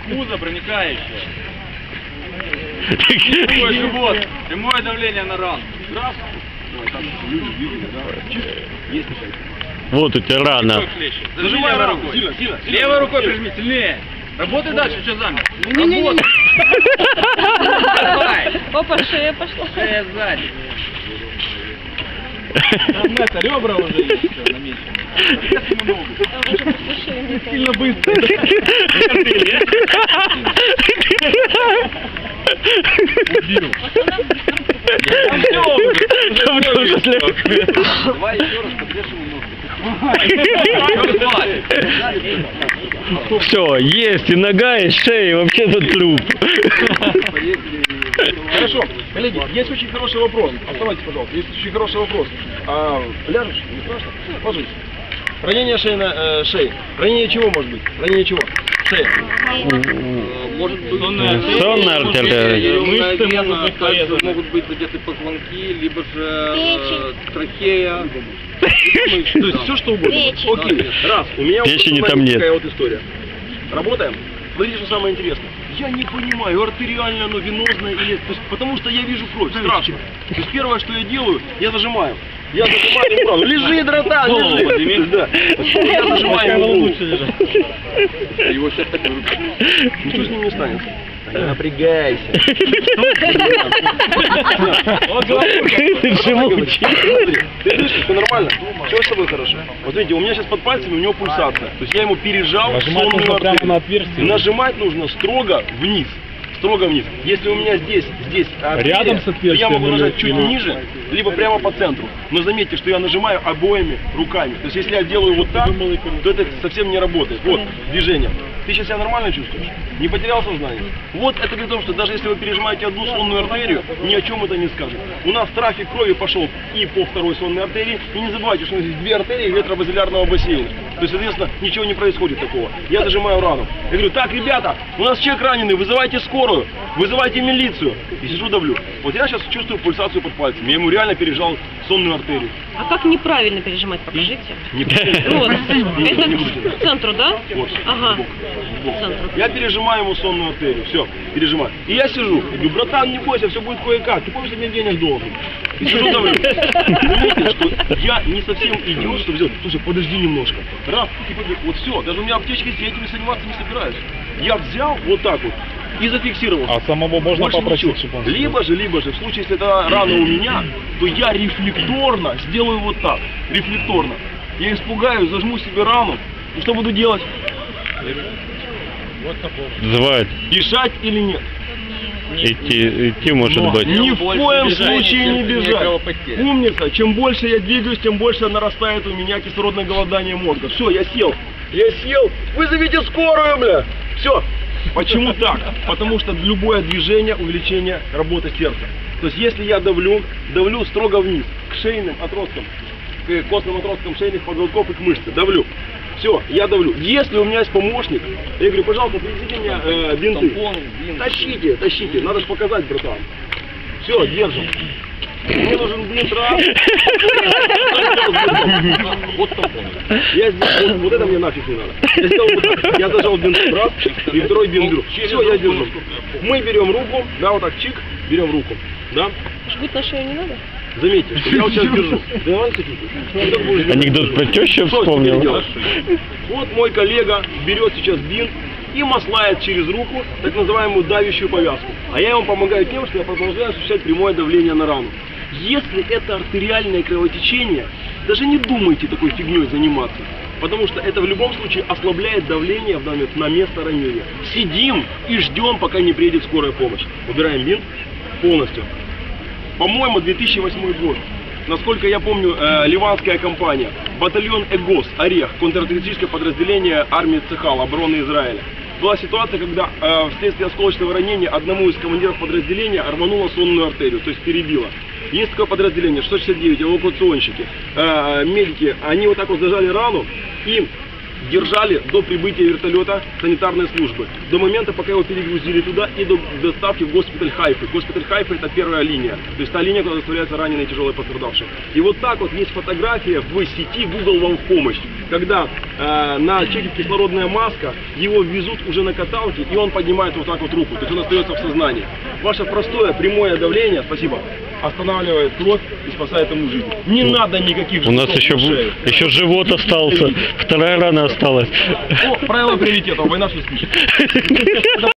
пузо проникающее. Такой живот, прямое давление на рану. Здравствуйте. Люди видели, да? Есть такая. Вот у тебя рана. Зажимай рукой. Сильно, сильно. Левой рукой прижми, сильнее. Работай дальше, что замер? Не-не-не. Давай. Опа, шея пошла. Шея сзади. Это ребра уже есть, все, намечены. Сильно быстро. Убил. Давай еще раз подвешивай ногу. Все, есть и нога, и шея, и вообще-то труп. Хорошо, коллеги, есть очень хороший вопрос. Оставайтесь, пожалуйста, есть очень хороший вопрос. Ляжешь? Не страшно? Ложись. Ранение шеи. Ранение чего может быть? Ранение чего? Шея. Может быть, Сонная артерия. Мышцы могут быть задеты позвонки, либо же трахея. То есть все что угодно. Окей, раз. У меня Печени вот там нет. такая вот история. Работаем. Смотрите, что самое интересное. Я не понимаю, артериально оно, венозное или... То есть, потому что я вижу кровь, страшно. То есть первое, что я делаю, я зажимаю. Я зажимаю ему рану. Лежи, братан, лежи. Да. Я зажимаю ему лучше лежать. Его сейчас так вырубят. Ничего с ним не станет. Не напрягайся. Ты слышишь, все нормально? Все с тобой хорошо? Вот видите, у меня сейчас под пальцами у него пульсация. То есть я ему пережал сонную артерию. Нажимать нужно строго вниз. Строго вниз. Если у меня здесь артерия, рядом с отверстием, то я могу нажать чуть ниже, либо прямо по центру. Но заметьте, что я нажимаю обоими руками. То есть если я делаю вот так, то это совсем не работает. Вот движение. Ты сейчас себя нормально чувствуешь? Не потерял сознание? Вот это говорит о том, что даже если вы пережимаете одну сонную артерию, ни о чем это не скажет. У нас трафик крови пошел и по второй сонной артерии. И не забывайте, что у нас есть две артерии ветробазилярного бассейна. То есть, соответственно, ничего не происходит такого. Я зажимаю рану. Я говорю, так, ребята, у нас человек раненый, вызывайте скорую, вызывайте милицию. И сижу, давлю. Вот я сейчас чувствую пульсацию под пальцем. Я ему реально пережал сонную артерию. А как неправильно пережимать, покажите. Вот, это к центру, да? Вот, Ага. в бок. К центру. Я пережимаю ему сонную артерию. Все, пережимаю. И я сижу. Я говорю, братан, не бойся, все будет кое-как. Ты помнишь, что мне денег должен? И сижу, давлю. Заметьте, что я не совсем идиот, что взял. Слушай, подожди немножко. Раз, типа, вот все. Даже у меня аптечка есть, я этим заниматься не собираюсь. Я взял вот так вот и зафиксировал. А самого можно Больше попросить, ничего. чтобы он... Либо же, в случае, если это рана у меня, то я рефлекторно сделаю вот так. Рефлекторно. Я испугаюсь, зажму себе рану. И что буду делать? Звать. Дышать или нет? Идти может быть. Ни в коем случае не бежать. Умница. Чем больше я двигаюсь, тем больше нарастает у меня кислородное голодание мозга. Все, я сел. Я сел. Вызовите скорую, бля. Все. Почему так? Потому что любое движение увеличение работы сердца. То есть если я давлю строго вниз, к шейным отросткам, к костным отросткам шейных позвонков и к мышце. Давлю. Все, я давлю. Если у меня есть помощник, я говорю, пожалуйста, принесите мне бинты. Тащите. Надо же показать, братан. Все, держим. Мне нужен бинт раз. Вот тампон. Я сделал, вот это мне нафиг не надо. Я сделал вот так. Я зажал бинт раз, и второй бинт друг. Все, я держу. Мы берем руку, да, вот так, чик, берем руку. Да? Жгут на шею не надо? Заметьте, что я вот сейчас держу. Анекдот про тещу вспомнил. Вот мой коллега берет сейчас бинт и маслает через руку так называемую давящую повязку. А я ему помогаю тем, что я продолжаю осуществлять прямое давление на рану. Если это артериальное кровотечение, даже не думайте такой фигней заниматься. Потому что это в любом случае ослабляет давление в данный момент на место ранения. Сидим и ждем, пока не приедет скорая помощь. Убираем бинт полностью. По-моему, 2008 год. Насколько я помню, ливанская компания, батальон ЭГОС, Орех, контртеррористическое подразделение армии Цехал, обороны Израиля. Была ситуация, когда вследствие осколочного ранения одному из командиров подразделения рвануло сонную артерию, то есть перебило. Есть такое подразделение, 669, эвакуационщики, медики, они вот так вот зажали рану и держали до прибытия вертолета санитарной службы, до момента, пока его перегрузили туда и до доставки в госпиталь Хайфы. Госпиталь Хайфы — это первая линия, то есть та линия, куда доставляются раненые и тяжелые пострадавшие. И вот так вот есть фотография в сети Google вам в помощь, когда на чеке кислородная маска, его везут уже на каталке, и он поднимает вот так вот руку, то есть он остается в сознании. Ваше простое прямое давление, спасибо, останавливает кровь и спасает ему жизнь. Не надо никаких У нас жгутов на шею. еще живот остался, вторая рана осталась. О, правило приоритета, война шестичек.